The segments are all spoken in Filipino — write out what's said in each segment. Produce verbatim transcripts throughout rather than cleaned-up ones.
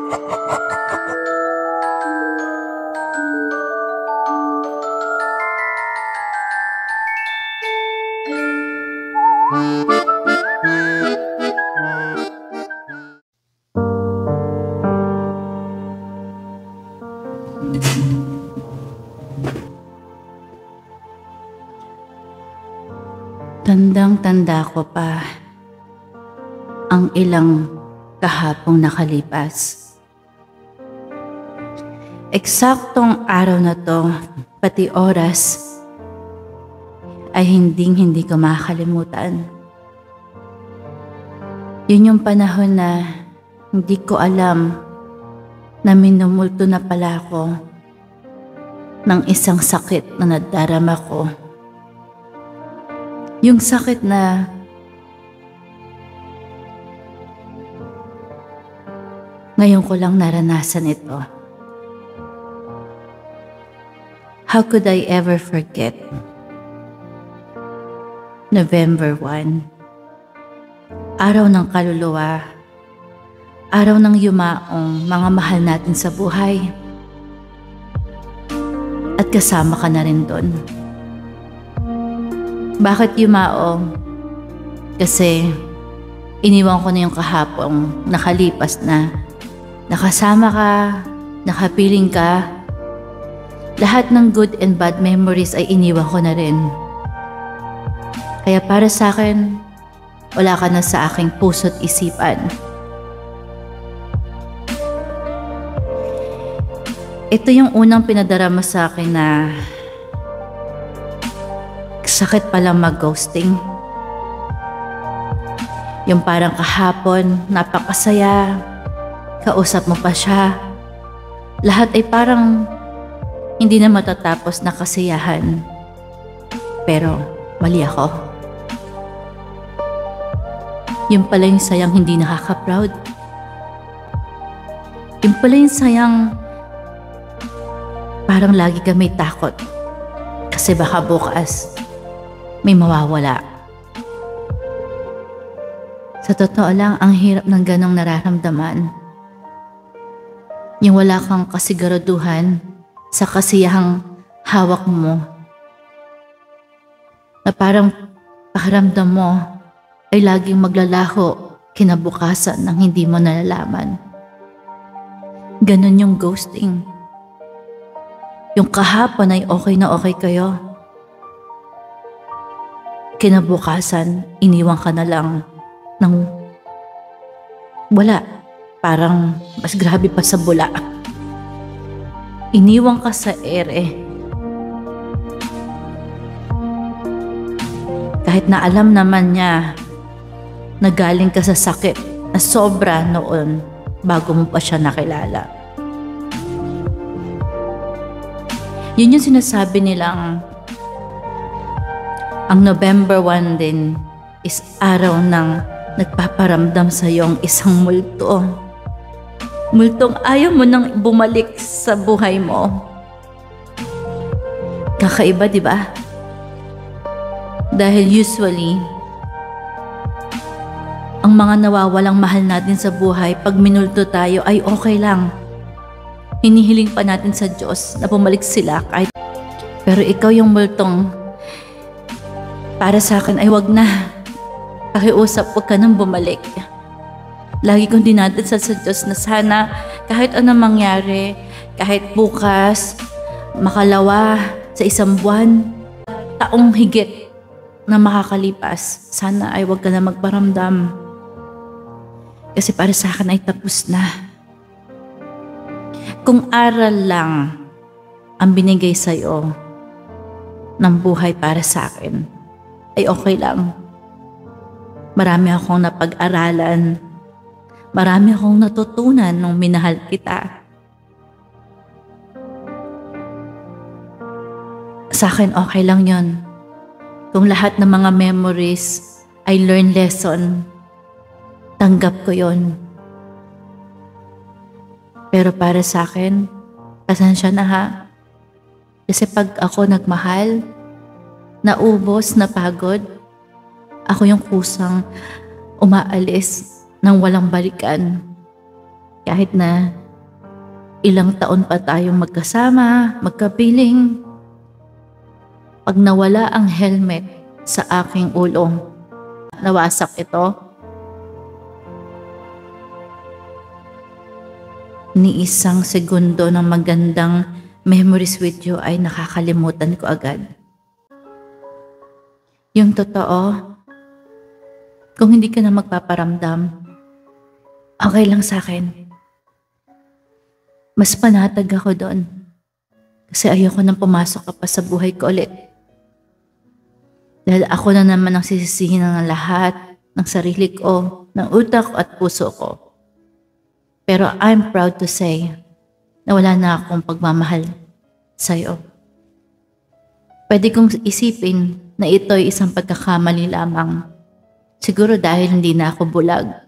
Tandang-tanda ko pa ang ilang kahapong nakalipas. Eksaktong araw na to, pati oras, ay hinding-hindi ko makakalimutan. Yun yung panahon na hindi ko alam na minumulto na pala ako ng isang sakit na nadarama ko. Yung sakit na ngayon ko lang naranasan ito. How could I ever forget? November first, araw ng kaluluwa, araw ng yumaong mga mahal natin sa buhay. At kasama ka na rin doon. Bakit yumaong? Kasi iniwan ko na yung kahapong nakalipas na. Nakasama ka, nakapiling ka. Lahat ng good and bad memories ay iniwan ko na rin. Kaya para sa akin, wala ka na sa aking puso't isipan. Ito yung unang pinadarama sa akin na sakit palang mag-ghosting. Yung parang kahapon, napakasaya, kausap mo pa siya. Lahat ay parang hindi na matatapos na kasiyahan. Pero mali ako. Yung pala yung sayang hindi nakaka-proud. Yung pala yung sayang parang lagi ka may takot. Kasi baka bukas may mawawala. Sa totoo lang, ang hirap ng ganong nararamdaman. Yung wala kang kasiguraduhan sa kasiyahang hawak mo. Na parang pakiramdam mo ay laging maglalaho kinabukasan ng hindi mo nalalaman. Ganon yung ghosting. Yung kahapon ay okay na okay kayo. Kinabukasan, iniwan ka na lang ng wala. Parang mas grabe pa sa bula. Iniwan ka sa ere. Kahit na alam naman niya na galing ka sa sakit na sobra noon bago mo pa siya nakilala. Yun yung sinasabi nilang ang November first din is araw ng nagpaparamdam sa iyo ang isang multo. Multong ayaw mo nang bumalik sa buhay mo. Kakaiba, di ba? Dahil usually, ang mga nawawalang mahal natin sa buhay, pag minulto tayo ay okay lang. Hinihiling pa natin sa Diyos na bumalik sila kahit. Pero ikaw yung multong, para sa akin ay wag na. Pakiusap, wag ka nang bumalik. Lagi kong dinadasal sa Diyos na sana kahit anong mangyari, kahit bukas, makalawa sa isang buwan, taong higit na makakalipas, sana ay wag ka na magparamdam. Kasi para sa akin ay tapos na. Kung aral lang ang binigay sa'yo ng buhay para sa akin, ay okay lang. Marami akong napag-aralan. Marami akong natutunan nung minahal kita. Sa akin, okay lang yon. Kung lahat ng mga memories ay learn lesson, tanggap ko yon. Pero para sa akin, pasensya na ha. Kasi pag ako nagmahal, naubos, napagod, ako yung kusang umaalis nang walang balikan. Kahit na ilang taon pa tayong magkasama, magkapiling, pag nawala ang helmet sa aking ulo, nawasak ito, ni isang segundo ng magandang memories with you ay nakakalimutan ko agad. Yung totoo, kung hindi ka na magpaparamdam, okay lang sa akin. Mas panatag ako doon. Kasi ayoko nang pumasok ka pa sa buhay ko ulit. Dahil ako na naman ang sisisihin ng lahat, ng sarili ko, ng utak at puso ko. Pero I'm proud to say na wala na akong pagmamahal sa'yo. Pwede kong isipin na ito'y isang pagkakamali lamang. Siguro dahil hindi na ako bulag.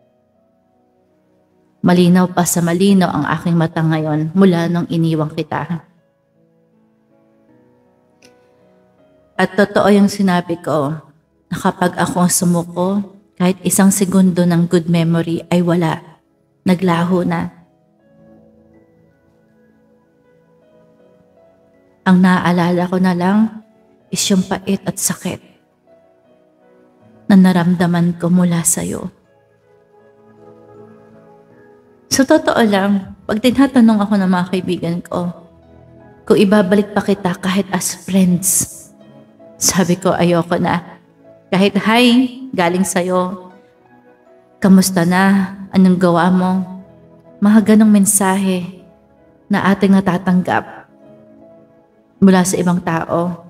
Malinaw pa sa malinaw ang aking mata ngayon mula nung iniwang kita. At totoo yung sinabi ko na kapag ako ang sumuko, kahit isang segundo ng good memory ay wala, naglaho na. Ang naaalala ko na lang is yung pait at sakit na naramdaman ko mula sa'yo. Sa totoo lang, pag tinatanong ako ng mga kaibigan ko, kung ibabalik pa kita kahit as friends, sabi ko ayoko na. Kahit hi, galing sa'yo, kamusta na, anong gawa mo, mga ganong mensahe na ating natatanggap mula sa ibang tao.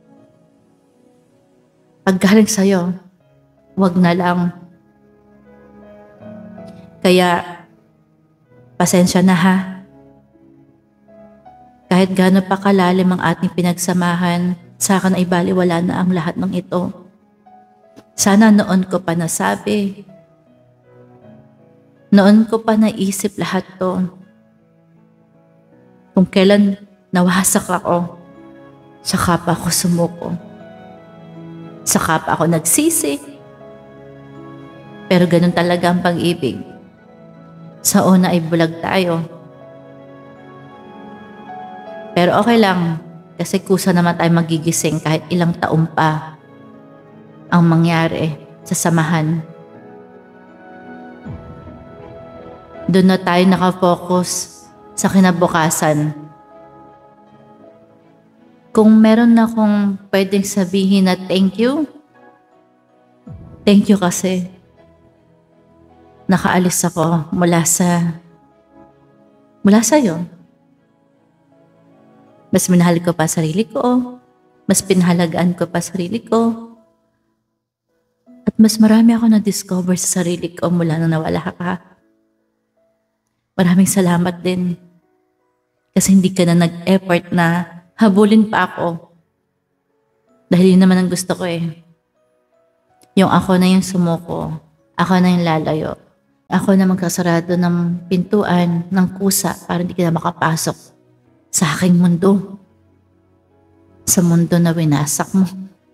Pag galing sa'yo, wag na lang. Kaya, pasensya na ha. Kahit gaano pa kalalim ang ating pinagsamahan, sa akin ay baliwala na ang lahat ng ito. Sana noon ko pa nasabi. Noon ko pa naisip lahat to. Kung kailan nawasak ako, saka pa ako sumuko. Saka pa ako nagsisi. Pero ganun talaga ang pag-ibig. Sa una ay bulag tayo. Pero okay lang, kasi kusa naman tayo magigising kahit ilang taon pa ang mangyari sa samahan. Doon na tayo nakafocus sa kinabukasan. Kung meron na akong pwedeng sabihin na thank you, thank you kasi nakaalis ako mula sa mula sa'yo. Mas minahal ko pa sarili ko, mas pinahalagaan ko pa sarili ko, at mas marami ako na-discover sa sarili ko mula nang nawala ka. Maraming salamat din kasi hindi ka na nag-effort na habulin pa ako. Dahil yun naman ang gusto ko eh. Yung ako na yung sumuko, ako na yung lalayo. Ako na magkasarado ng pintuan, ng kusa para hindi ka na makapasok sa aking mundo. Sa mundo na winasak mo.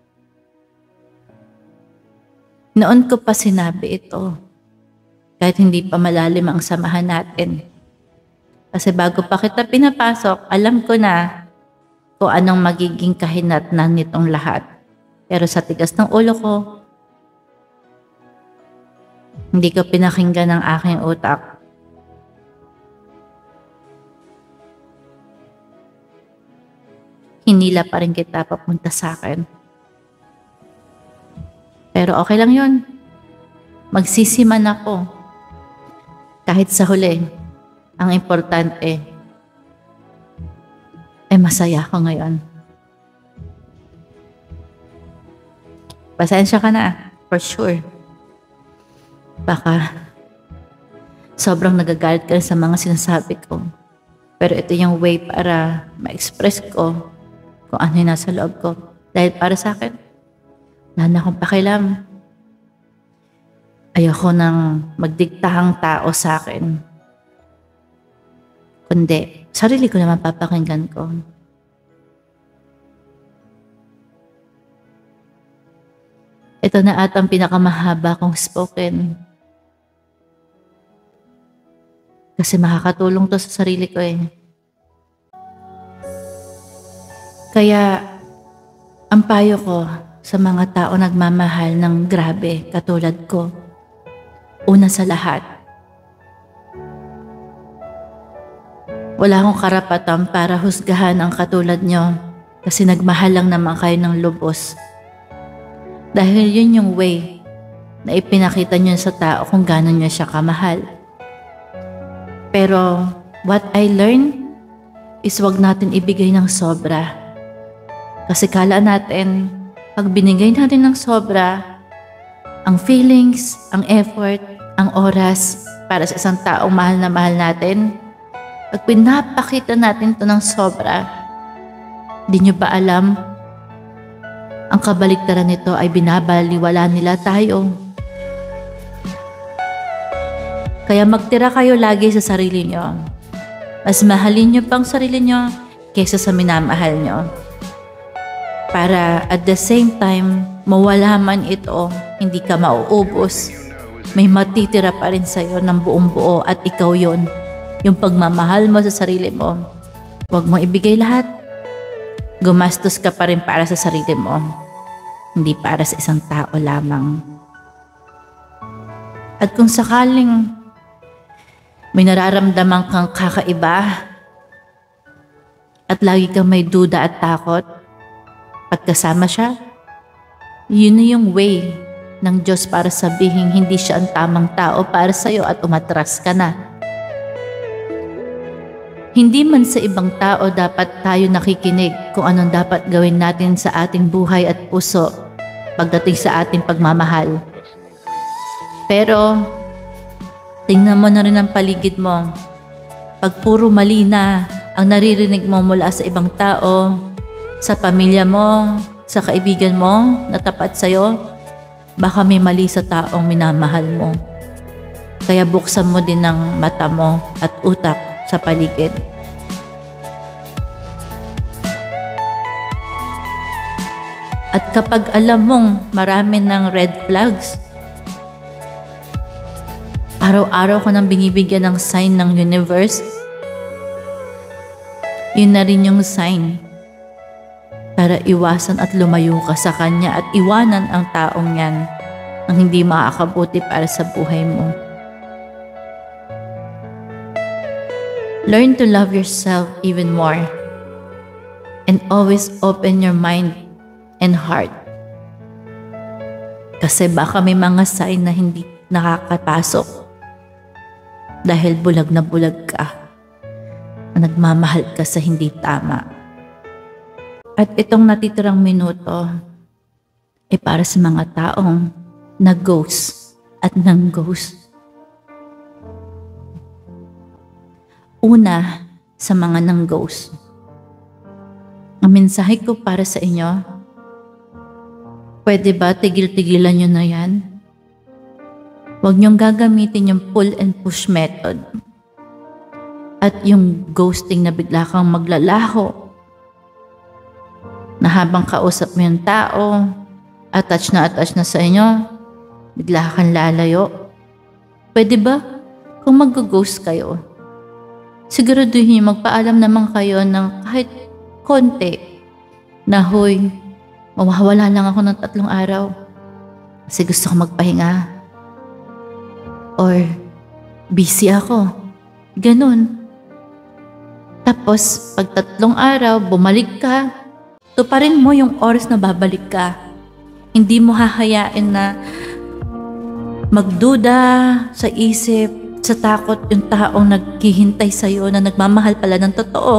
Noon ko pa sinabi ito, kahit hindi pa malalim ang samahan natin. Kasi bago pa kita pinapasok, alam ko na kung anong magiging kahinatnan nitong lahat. Pero sa tigas ng ulo ko, hindi ko pinakinggan ang aking utak. Hinila pa rin kita papunta sa akin. Pero okay lang yun. Magsisiman ako. Kahit sa huli, ang importante, eh masaya ako ngayon. Pasensya ka na, for sure. Baka sobrang nagagalit ka sa mga sinasabi ko. Pero ito yung way para ma-express ko kung ano yung nasa loob ko. Dahil para sa akin, wala na akong pakialam. Ayoko nang magdiktahang tao sa akin. Kundi, sarili ko naman papakinggan ko. Ito na atang pinakamahaba kong spoken. Kasi makakatulong to sa sarili ko eh. Kaya, ang payo ko sa mga tao nagmamahal ng grabe katulad ko, una sa lahat, wala akong karapatan para husgahan ang katulad nyo kasi nagmahal lang naman kayo ng lubos. Dahil yun yung way na ipinakita nyo sa tao kung gano'n nyo siya kamahal. Pero what I learned is wag natin ibigay ng sobra. Kasi kala natin, pag binigay natin ng sobra, ang feelings, ang effort, ang oras para sa isang taong mahal na mahal natin, pag pinapakita natin to ng sobra, di nyo ba alam, ang kabaliktaran nito ay binabaliwala nila tayo. Kaya magtira kayo lagi sa sarili nyo. Mas mahalin nyo pang sarili nyo kaysa sa minamahal nyo. Para at the same time, mawala man ito, hindi ka mauubos. May matitira pa rin sa'yo ng buong buo at ikaw yon. Yung pagmamahal mo sa sarili mo. Huwag mo ibigay lahat. Gumastos ka pa rin para sa sarili mo. Hindi para sa isang tao lamang. At kung sakaling may nararamdaman kang kakaiba at lagi kang may duda at takot pagkasama siya, yun na yung way ng Diyos para sabihin hindi siya ang tamang tao para sa'yo at umatras ka na. Hindi man sa ibang tao dapat tayo nakikinig kung anong dapat gawin natin sa ating buhay at puso pagdating sa ating pagmamahal. Pero tingnan mo na rin ang paligid mo. Pag puro mali na ang naririnig mo mula sa ibang tao, sa pamilya mo, sa kaibigan mo na tapat sa'yo, baka may mali sa taong minamahal mo. Kaya buksan mo din ang mata mo at utak sa paligid. At kapag alam mong marami ng red flags, araw-araw ko nang binibigyan ng sign ng universe, yun na rin yung sign para iwasan at lumayo ka sa kanya at iwanan ang taong yan ang hindi makakabuti para sa buhay mo. Learn to love yourself even more and always open your mind and heart. Kasi baka may mga sign na hindi nakakapasok dahil bulag na bulag ka na nagmamahal ka sa hindi tama. At itong natitirang minuto ay para sa mga taong nag-ghost at nang-ghost. Una, sa mga nang-ghost. Ang mensahe ko para sa inyo, pwede ba tigil-tigilan nyo na yan? Huwag niyong gagamitin yung pull and push method. At yung ghosting na bigla kang maglalaho. Na habang kausap mo yung tao, attach na attach na sa inyo, bigla kang lalayo. Pwede ba? Kung mag-ghost kayo, siguraduhin niyo magpaalam naman kayo ng kahit konti na hoy, mawawala lang ako ng tatlong araw kasi gusto ko magpahinga. Or, busy ako. Ganun. Tapos, pag tatlong araw, bumalik ka, tuparin mo yung oras na babalik ka. Hindi mo hahayain na magduda sa isip, sa takot yung taong naghihintay sa'yo na nagmamahal pala ng totoo.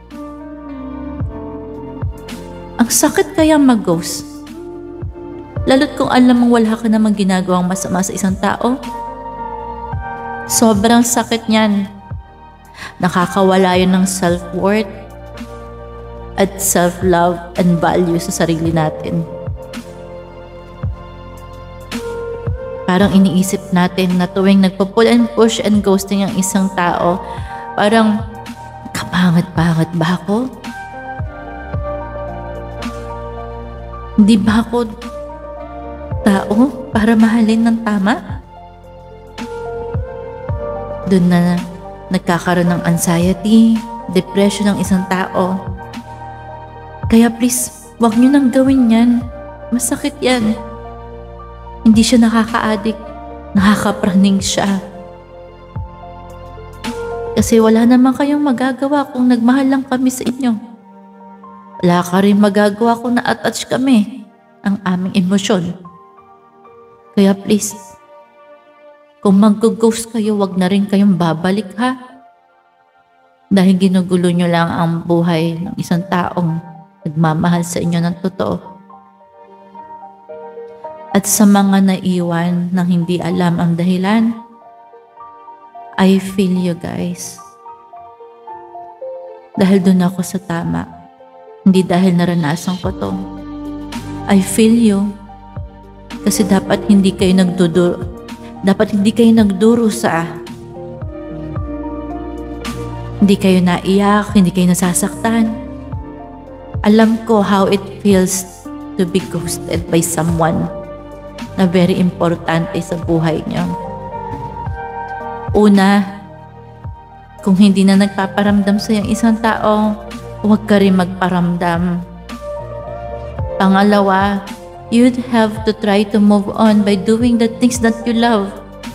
Ang sakit kaya mag-ghost. Lalo't kung alam mong wala ka namang ginagawang masama sa isang tao. Sobrang sakit niyan. Nakakawala yun ng self-worth at self-love and value sa sarili natin. Parang iniisip natin na tuwing nagpo-pull and push and ghosting ang isang tao, parang kapangat-pangat ba ako? Hindi ba ako tao para mahalin ng tama? Doon na nagkakaroon ng anxiety, depression ng isang tao. Kaya please, wag niyo nang gawin yan. Masakit yan. Hindi siya nakaka-addict, nakakapraning siya. Kasi wala naman kayong magagawa kung nagmahal lang kami sa inyo. Wala ka rin magagawa kung na-attach kami ang aming emosyon. Kaya please, kung mag-ghost kayo, wag na rin kayong babalik ha. Dahil ginugulo nyo lang ang buhay ng isang taong nagmamahal sa inyo ng totoo. At sa mga naiwan nang hindi alam ang dahilan, I feel you guys. Dahil doon ako sa tama, hindi dahil naranasan ko to. I feel you. Kasi dapat hindi kayo nagduduro, dapat hindi kayo nagdurusa. Hindi kayo naiyak, hindi kayo nasasaktan. Alam ko how it feels to be ghosted by someone na very importante sa buhay niyo. Una, kung hindi na nagpaparamdam sa iyong isang tao, huwag ka rin magparamdam. Pangalawa, you'd have to try to move on by doing the things that you love.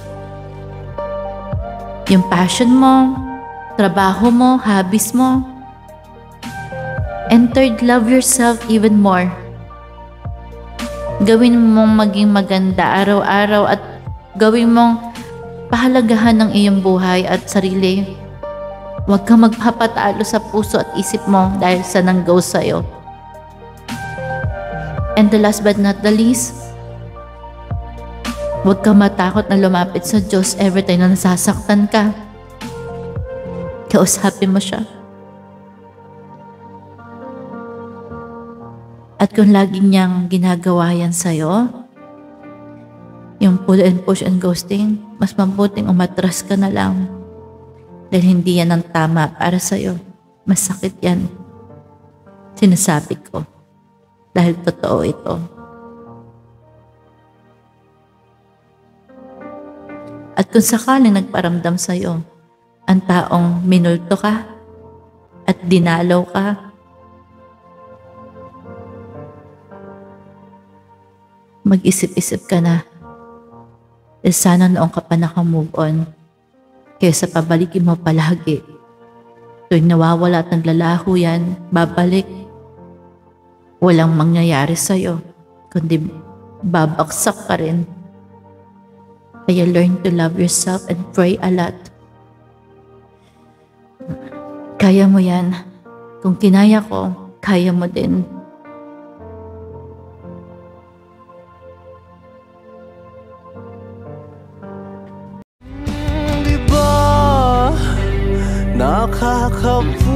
Yung passion mo, trabaho mo, hobbies mo. And third, love yourself even more. Gawin mong maging maganda araw-araw at gawin mong pahalagahan ng iyong buhay at sarili. Huwag kang magpapatalo sa puso at isip mo dahil sa nanggaw sa'yo. And the last but not the least, huwag kang matakot na lumapit sa Diyos every time na nasasaktan ka. Kausapin mo siya. At kung lagi niyang ginagawa yan sa'yo, yung pull and push and ghosting, mas mabuting umatras ka na lang. Dahil hindi yan ang tama para sa'yo. Masakit yan. Sinasabi ko. Dahil totoo ito. At kung sakaling nagparamdam sa'yo, ang taong minulto ka at dinalaw ka, mag-isip-isip ka na. Eh sana noong ka pa naka-move on, kaysa pabalikin mo palagi. Tuwing nawawala at naglalaho yan, babalik. Walang mangyayari sa'yo, kundi babaksak ka rin. Kaya learn to love yourself and pray a lot. Kaya mo yan. Kung kinaya ko, kaya mo din. Nakaka